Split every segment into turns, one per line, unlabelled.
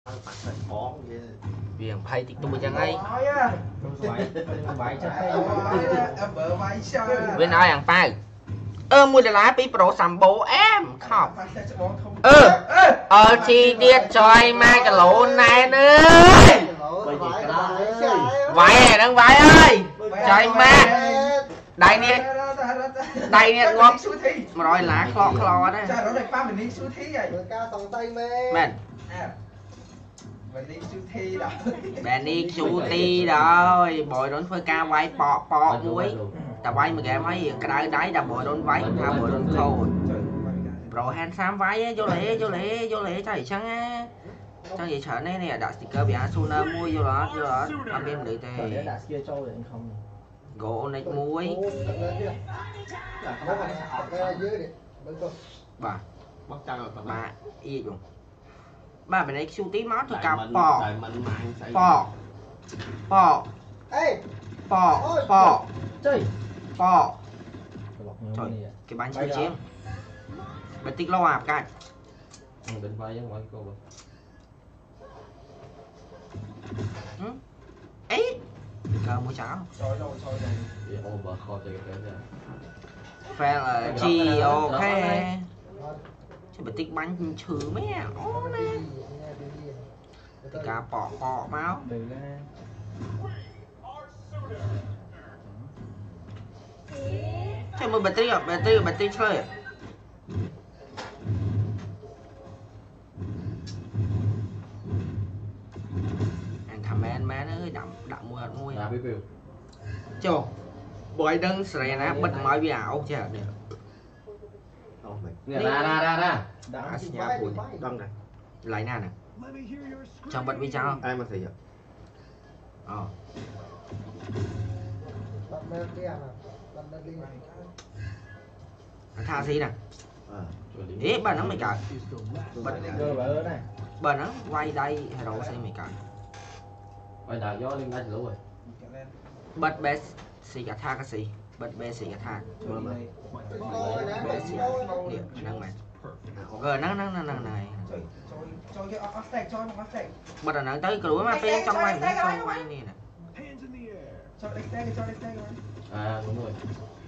Viền phay thì tôi chẳng ngay bên ai hàng phai mua để lá pi pro sắm bố em khóc chi điệt trời mai cái lỗ này nữa vãi đang vãi ơi trời ma đây nè ngon mà rồi lá kho đấy men bạn đi chú ti rồi bồi đốn phơi ca quay bọ muối ta quay mà kẻ mấy cái đáy đã bồi đốn váy tha bồi đốn khô rồi hand xám váy vô lễ cho chăng á cho gì trở này nè đặt sticker bị Asuna mua vô đó ăn bên để tề gỗ này muối bà y dùng ba bên này siêu tí máu thì cả bò trời cái bánh siêu chiếm bên tích lâu à cái ấy cờ mua cháo phải là chi ok chứ bên tích bánh trừ mấy thì cả bọ máu thế mà bật tí chơi anh thầm mẹ ơi đậm mùi chô bồi đừng sợi ná bật mọi bị ảo chứ nè ra nhà bụi đâm này lại nè trong bật video ai mà thấy tha gì nè ý bà nó mày cài bà nó quay đây rồi xem mày cài quay đại gió lên đây rồi bật bé xì cả tha cái gì bật bé xì cả tha năng mày năng này bật là năng tới cái lúa mà bên trong quay này nè à đúng rồi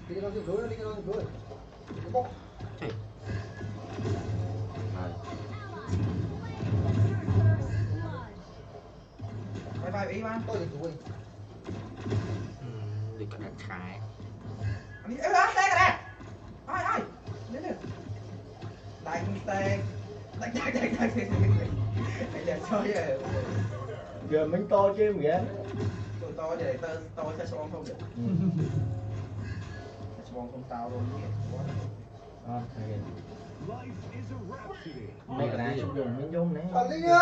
bài ý mà tôi
đi cái đánh khai
đi ơi xe cái này ơi đến được đánh giờ chơi rồi
giờ mình to chứ vậy
tụi to để to sẽ xong không được xong không tao luôn
mấy cái này dùng mình dùng này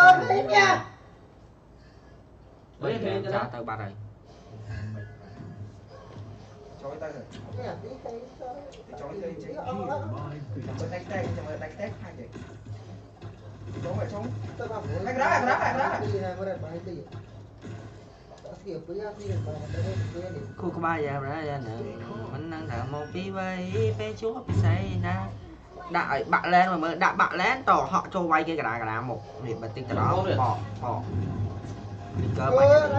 bây giờ ra tao ba này
chối tay rồi chối tay chứ đánh tét hai chị trốn rồi trốn cái đó
cô có ba giờ ra nữa mình đang thở một tí với bé chúa bị say na đại bạn lên mà mới đại bạn lên tỏ họ cho vay cái đá một để bật tinh cái đó bỏ cơ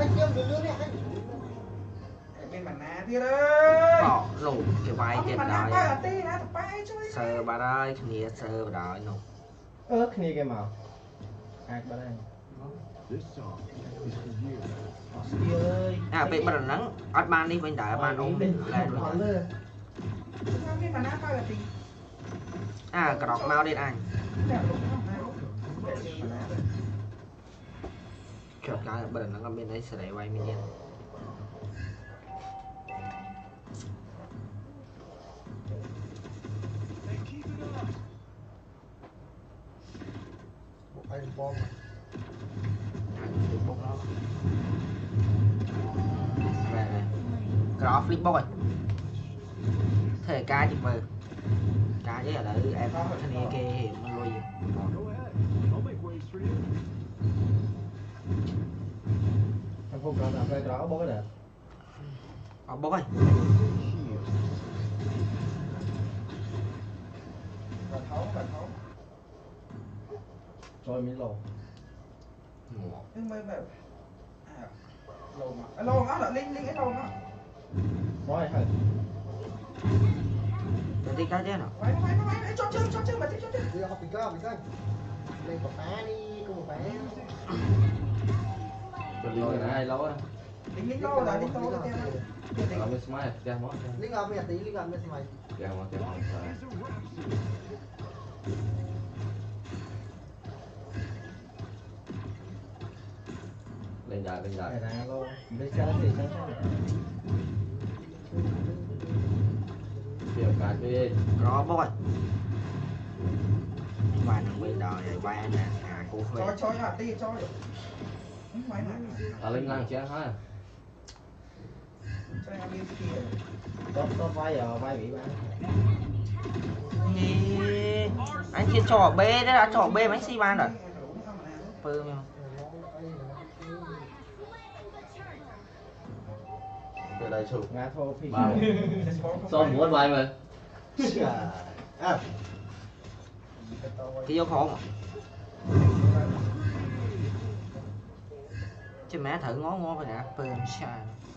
bên bản ná kia đấy
bỏ lủ cái vai tiền đó sờ bà ơi kia sờ bà đói nụ
kia cái màu ai bà đây
à bị bắt nắng ớt ban đi bên đại ban ốm lên rồi à cái đọc mau đi anh chợt cái bắt nắng ở bên đấy sẽ để quay mình nha đó flip boy thể ca chụp về ca chứ ở đấy em thanh niên kia hiện mình lui
em không cần làm cái đó bó đẹp
bố ơi
rồi miếng lồ
nhưng mà lồn á là linh cái lồn á
Nói thôi.
Mình đi cái chứ nào.
Mày cho chơi mà thích cho chơi.
Đi học bình cơ. Lên một phá đi, có một phá.
Rồi ai lâu á.
Linh lâu rồi, linh lâu rồi em.
Làm cái smile, cái món.
Linh gặp mẹ tí, linh gặp mẹ mày.
Cái món. Lên đài.
Này là luôn. Đi xa thì sao?
Kiểu cả đi.
Rõ boy. Vài thằng bên đời này vài nè, cô phê.
Cho à tí cho. Mày này.
Lên lăng chén hả?
Cho em đi kia.
Tốt vai giờ vai bị bán.
Nhi. Anh kia trò B đấy là trò B bánh xi ban rồi. Phơ mà.
Từ đây chụp.
Ngã thô phi.
Sao muốn vai mà.
À.
Cái vô khổ mà. Chứ mẹ thử ngó phải nè, phơ xa.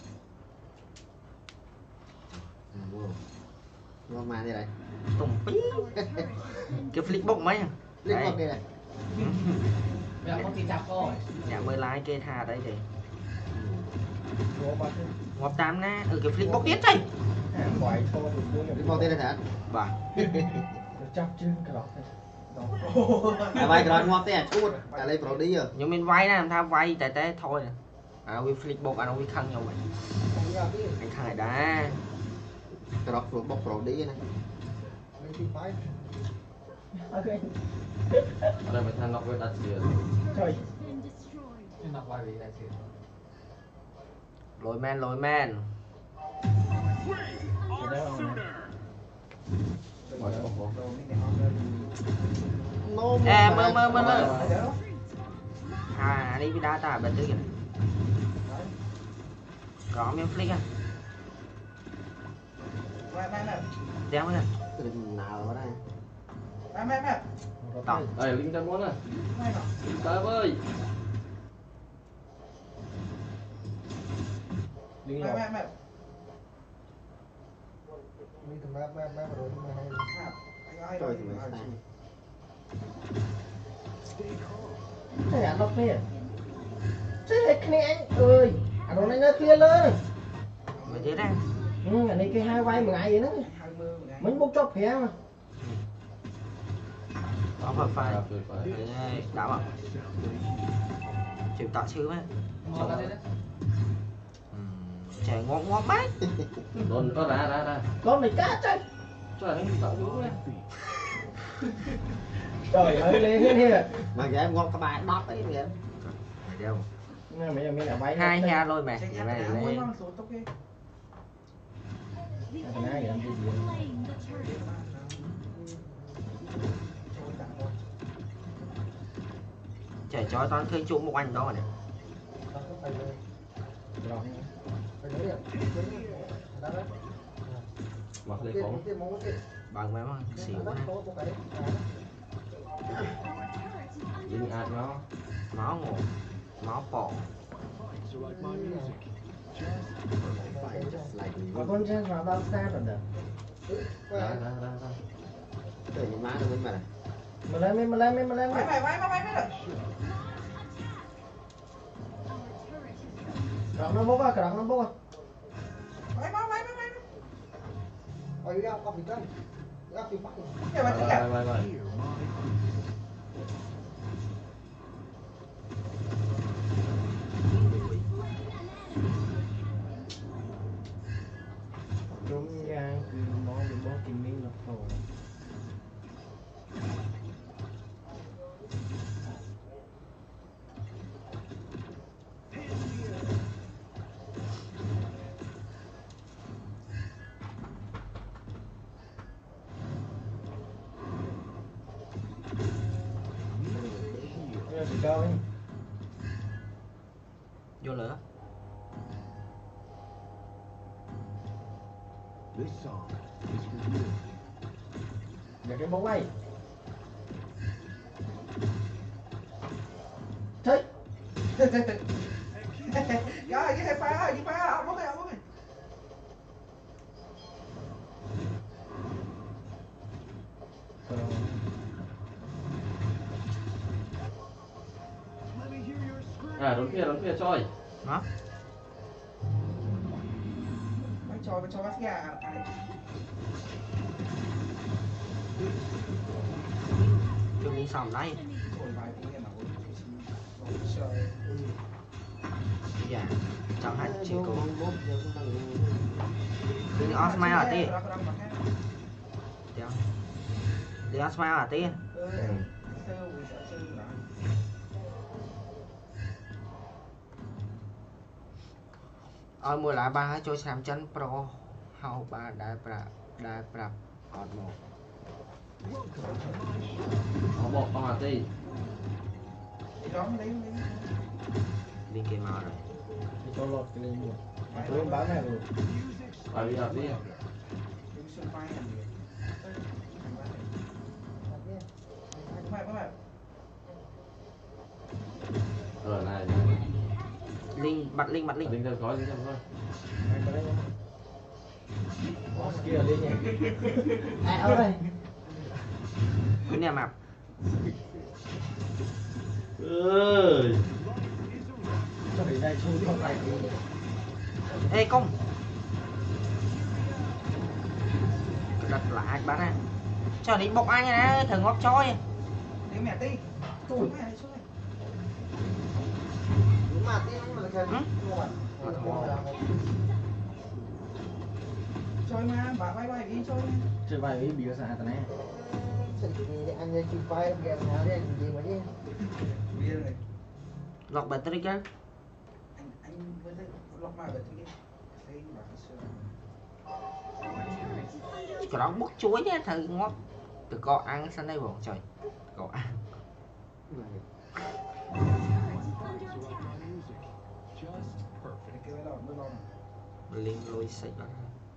Ngon mà đây này.
Tùng pí. Cái flipbook mấy à?
Linh gặp đây này.
Mẹ con thì chặt coi.
Nhà mới lái kê thà đấy thì.
Ngô bát.
Ngọc tam nè, cái flipbook tiết đây.
Quậy thô linh vào đây này hả?
Bà.
Chắp chứ cái đó.
Vai cái đó ngon thế chút à lấy pro đi rồi
Nhưng mình vay nè, làm sao vay tại thế thôi nè. À vì flipbook anh không khăn nhau vậy. Anh khăn này đã.
cái đó pro bóc pro đi này
Ở đây mình than nọc với đặt gì.
Trời.
Nhưng mà quay về đây thì
Lối men. Ê, mơ. À, đi với đá ta bên dưới kìa. Có miếng flick à?
Mày.
Đéo nè.
nào ở đây
Mày.
Tổng.
Đây Linh đang muốn à.
Mày nào.
Tới ơi.
Linh
Mày.
Linh thằng mẹ rồi thằng mẹ hay.
trời thì mày sai
Cái anh nó kia. Cái này anh ơi. Anh nó nó kia lên.
Mày thế đây.
Anh này cái hai vai mà ngại vậy đó. Mình bốc chốc kìa mà.
Có phải phải. Đảo ạ. Chịu tạ chứ mấy.
ngon ra đấy đấy.
Trẻ ngon mát.
Đồn có ra.
Con này cá chơi.
Trời anh tạo đúng đấy.
Trời ơi lên thế nè.
mà cái em ngon các bạn đót ấy kìa
Mày đeo.
Mày mình là váy.
Hai ha lôi mày.
Chạy
Mày
nhà
lên.
muốn số tốc kia.
Cái này làm gì vậy?
Trẻ chói toàn thương chung một anh đó nè.
Mặc lấy phóng.
Bằng mấy mà xỉu nè.
Linh ạt nó.
Máu ngộ. Máu bò.
Con trên vào bao xa rồi nè.
Ra.
trời những má nó với mày
Mà lên.
Mày rồi.
Nó bốc à, nó bốc à.
Mày.
Ôi ra con bị cân. Ra bị bắt.
Kìa mà thích à.
Vai.
Đúng ra cứ món bị bó kinh miếng nó khổ. Đi coi.
Vô lửa.
Để cái bóng này. Thế.
Rồi cái phá ơi, đi phá bốc này.
đón kia chơi.
Đó.
Cho bác gà này.
Chưa đi xong đây.
Ôi vài tiếng nào trời.
Dạ. Trong hai chị cô. Đi Osmile ở tiên. Đi Osmile ở tiên. Ôi mùa lá ba cho xem chân pro hậu ba đai prap ọt một.
Họ bỏ con hạt đi.
Linh kia màu rồi.
Cho lọt cái lên luôn. Tôi bán này rồi.
Phải đi hạt đi. Ở này.
Linh bắt Linh.
Linh theo gói.
Kia lên nhỉ. Ai ơi.
Cứ nè map.
Ơi.
Cho đến đây chui không phải gì.
Ê công. Đặt lại bán à. Cho đi bọc anh nè, thằng ngóp choi.
Đi mẹ tí. Tụi mẹ này xuống này.
Mà tí anh mà kêu.
Chơi mà, bà bay đi chơi.
Chơi bài với biểu xã tao nè. Anh chụp bài game nào đấy gì mà đi.
Bia này.
Lọc bật trick á.
Anh với lọc mà bật trick. Thấy bà cái
Cái đó bút chuối nhá, thằng ngóp. Từ co ăn sang đây bọn trời. Co ăn. Linh lôi sạch đó.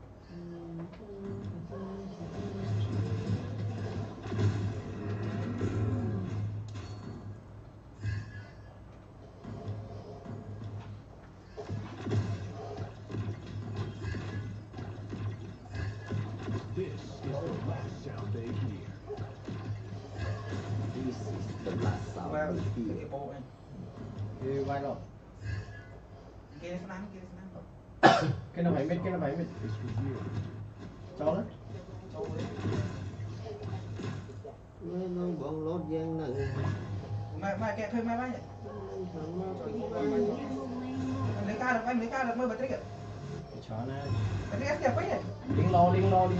Đi vai rồi.
Kia nó
Cái nó phải mít. Cho đó.
Nó bọn lót giang này.
Mà kẹt thôi mà bay. Anh lấy ca được mới bật trick kìa.
Chó này.
Bật trick kìa quấy này.
Liên lo.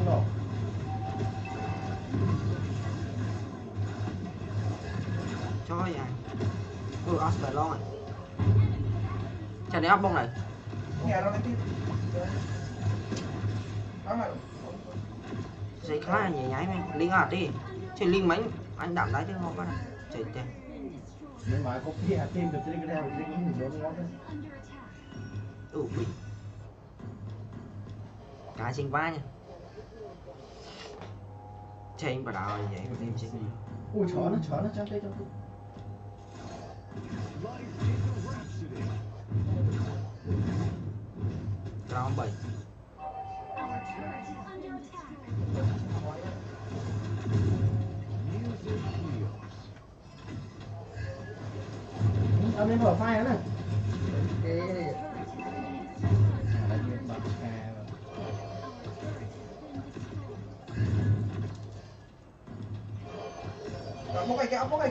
Cho vậy. Oscar lo rồi. Chả để ốc bông này.
Nhà đâu cái tiếp. Đó mà.
Dây khá nhảy mày. Linh hạt đi. Chứ Linh mấy anh đạm đáy tiếng ngon quá này. Trời tè.
Nhưng mà có khi hạt tim được cái này thì nó ngon đấy.
Bị. Cá sinh vai nha. Trên vào đào vậy có thêm sinh.
Ui chó nó trong đây.
Round 7.
Ông nên mở file đó này.
Bốc này cái bốc này.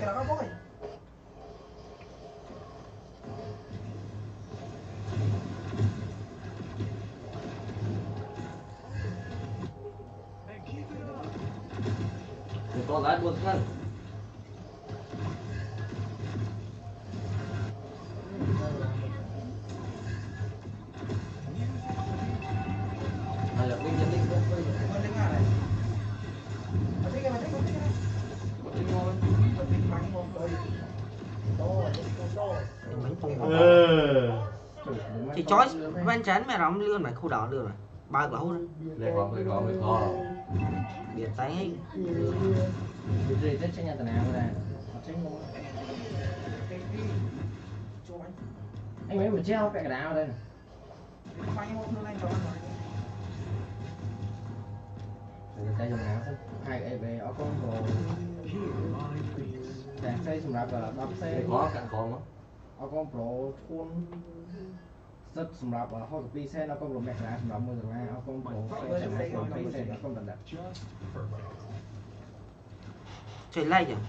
Con lái buồn thân. Hay là Linh nhân Linh không?
Bật trick này. Bật trick này.
Bật Linh ngon.
Bật trick bắn ngon rồi.
Thì chói van chán mẹ đóng lươn mày khu đỏ lươn mày. Ba quả hút.
Để có.
Biệt tay hết.
Rồi rất cho nhà tao nào này. Họ tránh ngon.
Cho anh.
anh mấy mà treo cái đá ở đây này.
Quay một luôn anh cho anh
Rồi tay dùng áo hai cái về ở con đồ đèn xây sầm rạp là đập xe
Có cạn còn mà.
ở con pro thun rất sầm rạp ở hai cái xe nó con đồ mẹ đá sầm rạp mưa rồi ở con pro xe sầm rạp con xe nó con đập đập
chơi lay rồi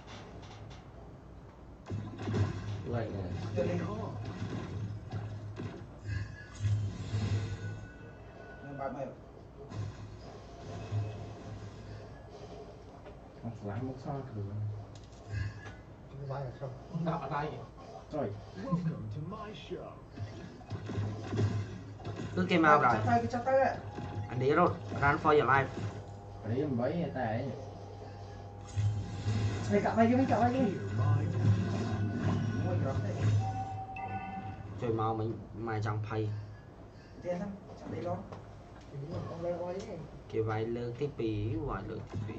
Lạnh này.
bạn mày
lái một sao được
vai là không
Đạp ở tay.
rồi
cứ game out rồi
chắc tay đấy
anh đi rồi run for your life
đấy em mấy tay này cặp này cái cặp này
chơi mau mình mày chẳng pay
tiền lắm chẳng đi đó
kiểu vài lương tiếp bì vài lương tiếp bì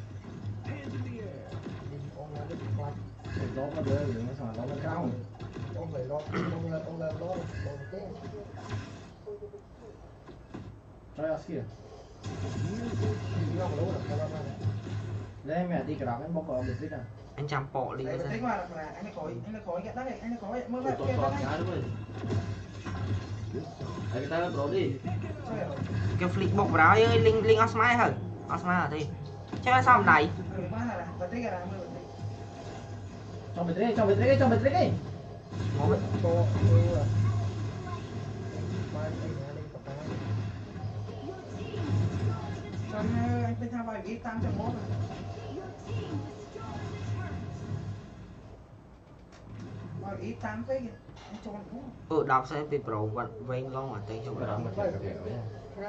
nó có đứa gì nó nó cao
ông phải lo ông làm lo cái
rồi ở kia đây mẹ đi cái đó em bóc vào được thích à
anh chăm bộ đi
đấy
ra
tính là anh là khỏi get đấy anh là khỏi mới
Tôi
lại kia
còn
đấy
cái đúng rồi. Đấy cái tay nó đi.
cái flick bốc vào đó ơi linh osmai hả osmai là gì chứ sao này
cho mình cái
ngồi
anh bên tham bài biết tăng cho mốt rồi ý tăng cái anh cho anh
đọc xem bị pro vẫn vinh con mà tay trong
Cái đó
đó
mà cái kiểu nhá.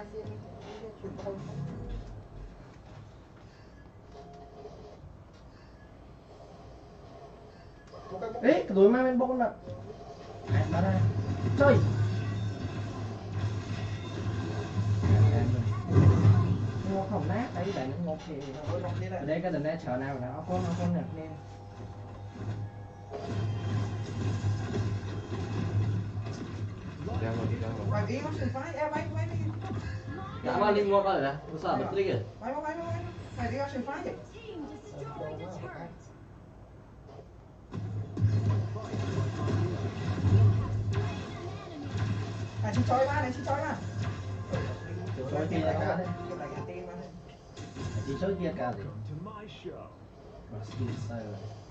ấy cái túi mang bên bông là bán đây chơi ngô không nát đấy bạn nó ngô thì ở đây cái đần đây chờ nào nó con nè nè
Đang rồi đi đang rồi.
bài ý nó sự phái em bay
Đã bao linh ngọc rồi nè. Nó sao bật đi kìa.
bay bài ý nó sự phái vậy xin choi mà
chơi kia cả đấy
lại cái tiền mà
chỉ chơi kia cả đấy và skin style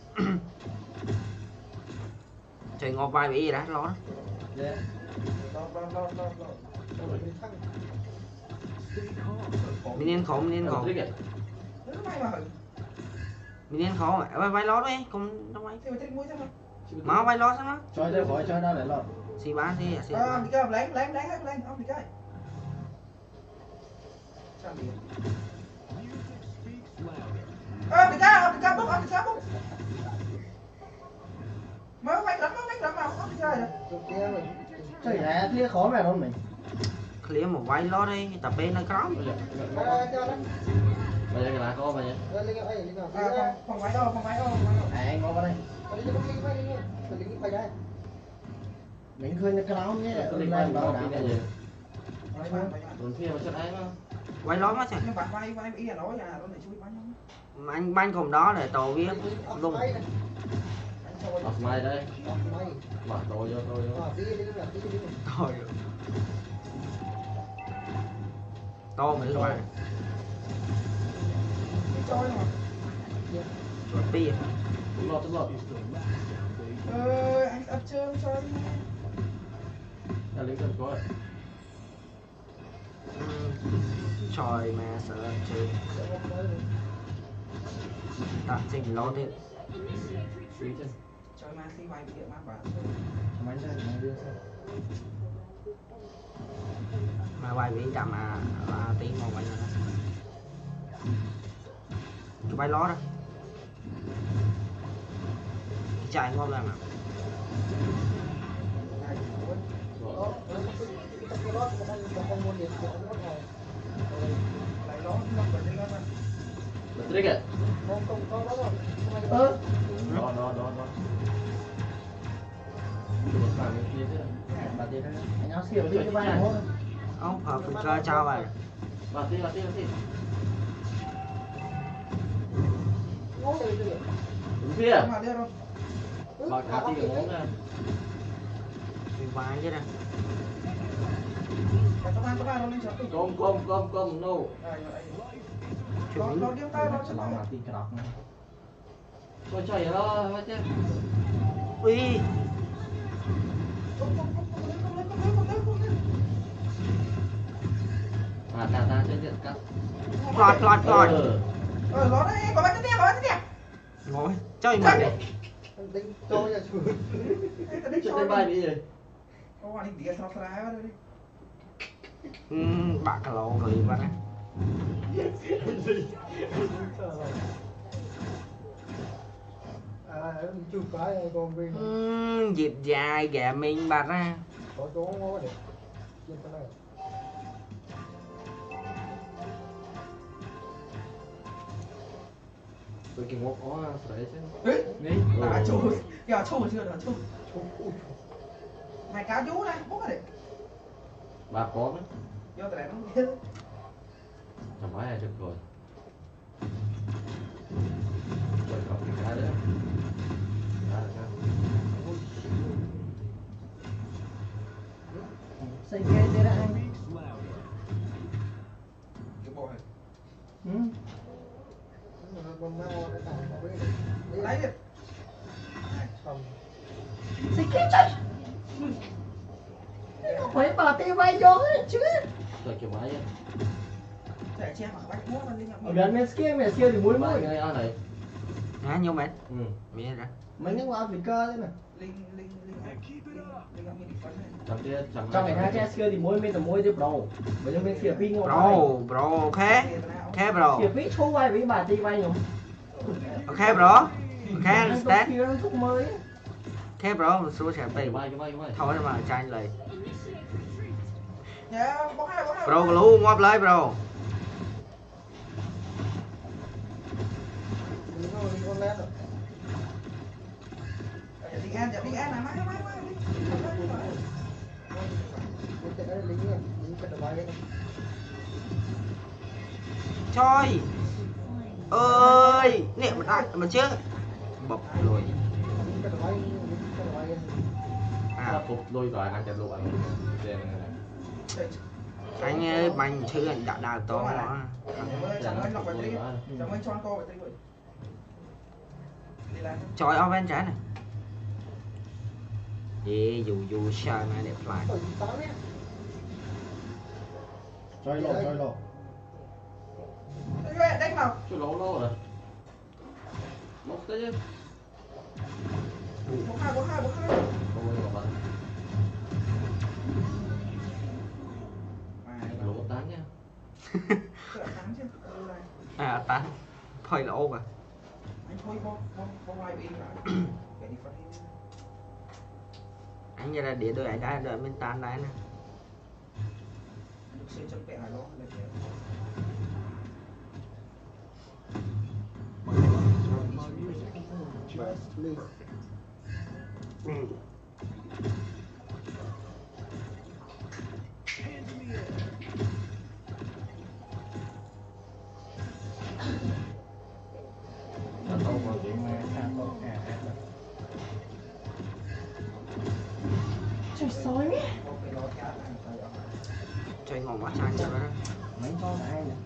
chơi ngọc vai bị gì đó lo đó
yeah
minion khổ
Bật đi kìa.
nó bay mà
minion khổ mà vai lo đấy cùng đâu ấy
thì mà thích mũi sao
máu vai lo sao nó
chơi đây khỏi chơi đó để lọt
xì bán xì xì
đi chơi lấy hết ông đi chơi sao đi đi cá bốc mới quay lắm mà ông đi chơi rồi
chơi này kia khó mà không mình
clear một vai lo đi tập bên nó có
Bây giờ cái lá có bao nhiêu?
không phải đâu
anh ngồi vào đây mình khơi cái áo nhé
Có liên quan vào cái gì? Đồn kia mà chất ấy mà.
vai lo mà chẳng
nhưng bạn vai ý là nói là nó này chui bánh không
anh banh cùng đó để tổ viết dùng
Học mai đây. Mở tôi vô tôi vô.
thôi to mấy các bạn
chơi mà
chuột pi
Đúng rồi.
anh ấp chơi chơi
Là lính cần có rồi.
trời mà sợ chơi tạm trình lo đi
Suy chứ.
chơi mà khi vai bị má bạn
máy đây máy đưa sao
mà vai bị chậm là tí một vậy nữa cái vai lo đó chạy ngon là mà
lại đó nó bật đi lên
Bật đi kìa. Đó.
bà tí đó anh áo xìu đi cái vai này thôi
ông hợp phần cơ cho vậy
Bà tí Đúng phía
Mà đi đâu?
Bà cá tí cái món ra
mình vai chứ nè
Các bạn đâu lên chợ.
Cơm no
Nó điêu tay nó
sẽ lòng là tin cái đọc
Tôi chạy đó chứ
ui
ta chơi điện cắt
lọt
Nó đấy, có bánh tiếp.
ngồi chơi mà đấy
Tính cho nhà chủ.
Chơi tay bay đi rồi
Có hoàn định sao ra đó đi.
bạn cả lộn rồi bạn á
Chụp cái con bên.
dịp dài gà mình bạn á
Có chỗ ngó để. Trên cái này.
Tôi kêu ngốc ó sợi chứ
Đi. À chủ. Giờ chủ chưa được chủ. Này cá chú này, bố này.
Bà có đấy
Vô tại nó biết.
Chẳng phải là được rồi Rồi có cái cá đấy
xây ghê thế đó anh
Cái bộ này.
Con mau cái tàu có biết
Lấy đi.
không
xây ghê trời phải bà tí vai vô hết chứ
Rồi kiểu máy á
Để che mà bánh mốt lên
ở gần mẹ kia thì muối
Máy
muối
cái này
hả nhiêu mệt
Ừ
mẹ ra
mấy nước qua Việt cơ thế này
Linh mình đi phân này.
Chẳng kia chẳng
trong ngày hai cái kia thì muối từ muối tiếp đầu bây giờ mình xỉa pin ngồi
bro ok bro
xỉa pin số vai với bà tí vai nhung
ok bro ok understand
thuốc mới
ok bro một số sẽ
Cái
bị
máy
thôi mà tranh lại
Dạ, bó hai.
bro luôn ngóp lấy bro
con lét rồi
Dạ đi ăn này, mai.
cái lính cái đầu bay
trời ơi nè mà trước bập rồi
cái đầu bay
Là phục đôi gọi ăn chặt lụa
anh ơi bánh chứ anh đã đào to quá
Chẳng ơi lọc vào tí. Chẳng ơi cho ăn cô vào tí vậy. Đi lại.
trời oven trái này gì dù sao mà đẹp lại
chơi lộ
Đánh vào.
Chú lỗ rồi Mốc tới chứ
Bó hai.
Không có bạn Lỗ tán nha
à ta thôi lỗ mà
Anh thôi bó hai bị lại. Để đi phân đi.
anh ra là để đợi anh đã đợi bên tan đấy nè
Sẽ chuẩn bị hài lo lên kìa.
tao vào chuyện mà sao tốt trời sói nhé
chơi ngon quá sang cho nó
mấy con ai nè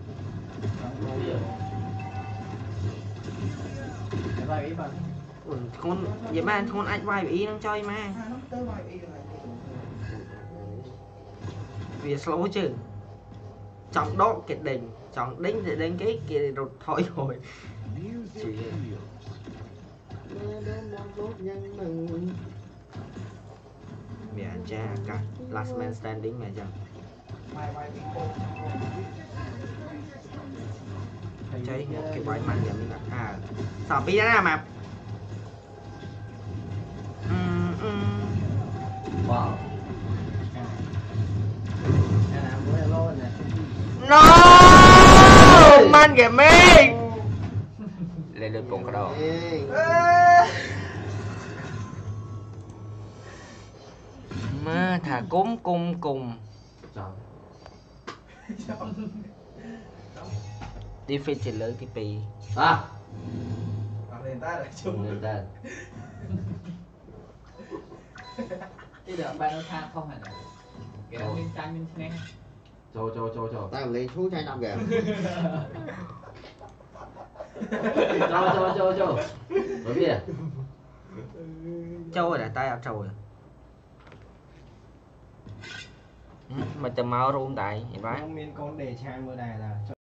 cái vai ý bạn
con vậy mà con anh vai ý đang chơi mà
Nó tới vài bị rồi.
vì slow chứ chọn đó cái đỉnh chọn đính thì đến cái kia rồi thôi rồi chỉ mẹ cha cả last man standing mẹ cha
Vài bị cô.
chơi một cái quái mạnh vậy mình à sao biết ra mà
Wow
no man gaming lên được cùng cái đầu thả cúm cung cùng
Chào.
defeat chỉ lớn thì pì
À.
Lên ta rồi chung.
Lên tên.
Bây giờ bạn nó tha không hả này? Cái mình tranh mình nè.
Cho.
Tao lên chú trai năm kìa.
Cho. Bởi vì
trâu rồi đã tay áo trâu rồi mà tầm máu rung tại hiện
Không miên con để trang mưa này là